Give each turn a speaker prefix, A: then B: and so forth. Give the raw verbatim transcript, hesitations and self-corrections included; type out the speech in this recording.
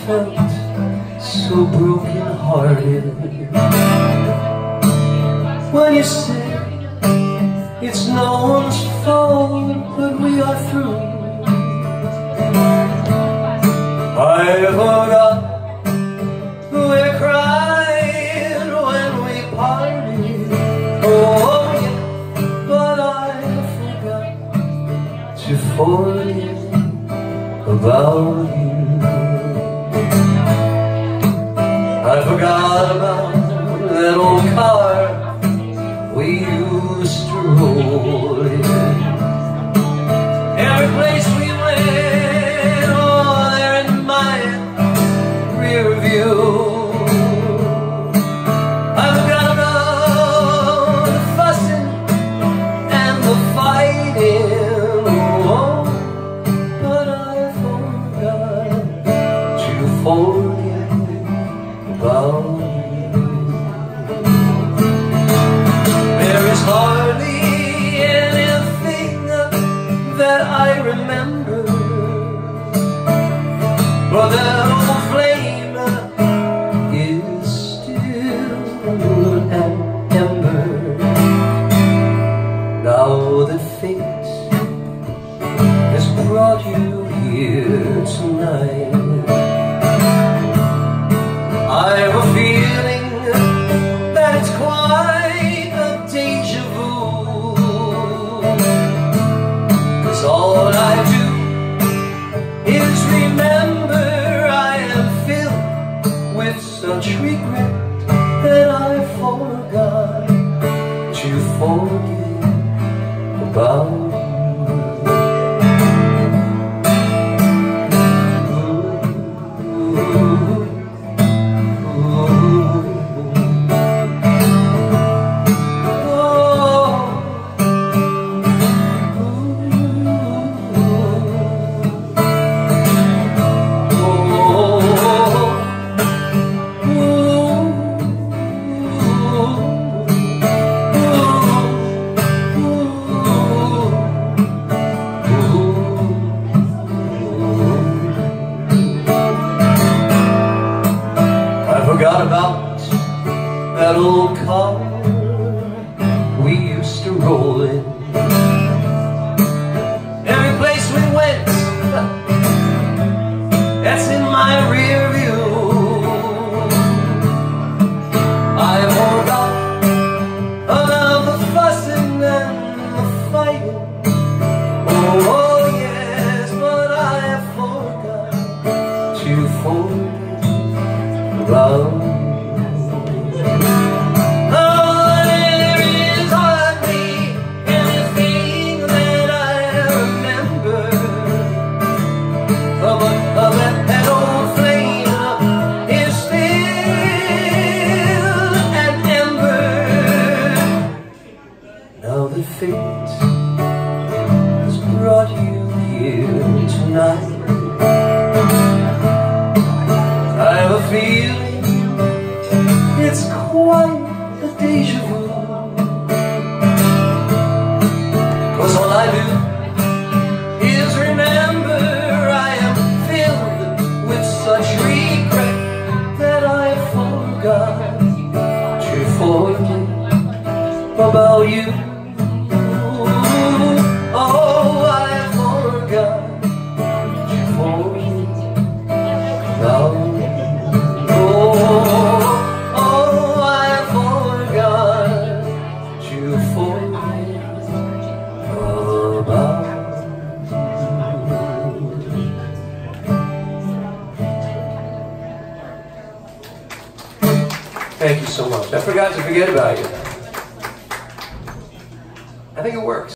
A: felt so broken-hearted when you said it's no one's fault, but we are through. I forgot we're crying when we parted. Oh yeah, but I forgot to forget about you. I forgot about that old car we used to roll in. Every place we went, oh, there in my rear view. I forgot about the fussing and the fighting, oh, but I forgot to forget about you. There is hardly anything that I remember, but that old flame is still an ember. Now that fate has brought you here tonight, I have a feeling that it's quite a deja vu, 'cause all I do is remember I am filled with such regret that I forgot to forget about you. Forgot about that old car we used to roll in. Every place we went, that's in my rear view. I forgot about the fussing and the fighting. Oh, oh yes, but I forgot to forget about you. Oh, there is hardly anything that I remember, oh, but oh, that, that old flame is still an ember. Now that fate has brought you here tonight, I have a feeling it's quite a deja vu, 'cause all I do is remember I am filled with such regret that I forgot to forget about you. Oh, I forgot to forget about you. Thank you so much. I forgot to forget about you. I think it works.